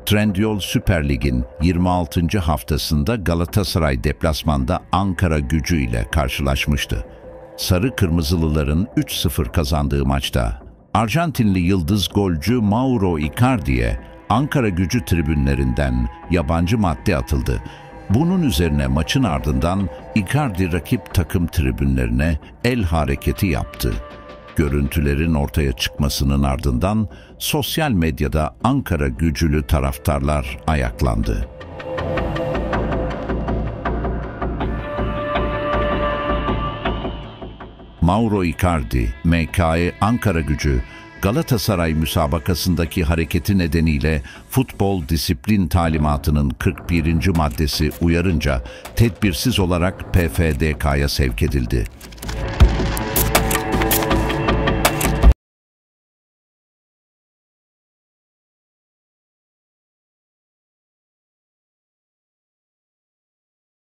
Trendyol Süper Lig'in 26. haftasında Galatasaray deplasmanda Ankaragücü ile karşılaşmıştı. Sarı Kırmızılıların 3-0 kazandığı maçta Arjantinli yıldız golcü Mauro Icardi'ye Ankaragücü tribünlerinden yabancı madde atıldı. Bunun üzerine maçın ardından Icardi rakip takım tribünlerine el hareketi yaptı. Görüntülerin ortaya çıkmasının ardından sosyal medyada Ankaragücülü taraftarlar ayaklandı. Mauro Icardi, MKE Ankaragücü, Galatasaray müsabakasındaki hareketi nedeniyle futbol disiplin talimatının 41. maddesi uyarınca tedbirsiz olarak PFDK'ya sevk edildi.